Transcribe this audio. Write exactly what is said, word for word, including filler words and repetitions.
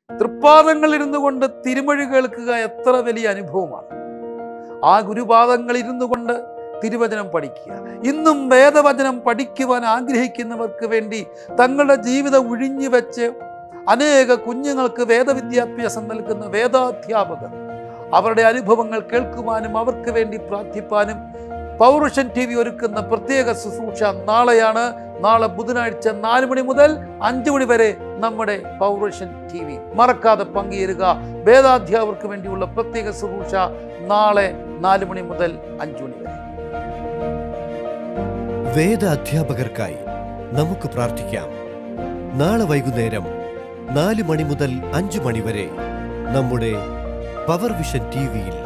തൃപ്പാദങ്ങളിൽ ഇരുന്നു കൊണ്ട് തിരുമൊഴി കേൾക്കുക എത്ര വലിയ അനുഭവമാണ്. ആ ഗുരുപാദങ്ങളിൽ ഇരുന്നു കൊണ്ട് തിരുവചനം പഠിക്കുക. ഇന്നും വേദവചനം പഠിക്കുവാൻ ആഗ്രഹിക്കുന്നവർക്ക് വേണ്ടി തങ്ങളുടെ ജീവിതം ഒഴിഞ്ഞു വെച്ച് അനേക കുഞ്ഞുങ്ങൾക്ക് വേദവിദ്യാഭ്യാസം നൽകുന്ന വേദാധ്യാപകർ അവരുടെ അനുഭവങ്ങൾ കേൾക്കുവാനും അവർക്ക് വേണ്ടി പ്രാർത്ഥിപ്പാനും പവർവിഷൻ ടി വി ഒരുക്കുന്ന പ്രത്യേക ശുശ്രൂഷ നാളെയാണ്. നാളെ ബുധനാഴ്ച നാല് മണി മുതൽ അഞ്ചു മണി വരെ നമ്മുടെ പവർവിഷൻ ടി വി മറക്കാതെ പങ്കുചേരുക. വേദാധ്യാപകർക്ക് വേണ്ടിയുള്ള പ്രത്യേക ശുശ്രൂഷ നാളെ നാല് മണി മുതൽ അഞ്ചു മണി വരെ. വേദ അധ്യാപകർക്കായി നമുക്ക് പ്രാർത്ഥിക്കാം. നാളെ വൈകുന്നേരം നാല് മണി മുതൽ അഞ്ചു മണി വരെ നമ്മുടെ പവർവിഷൻ ടി വിയിൽ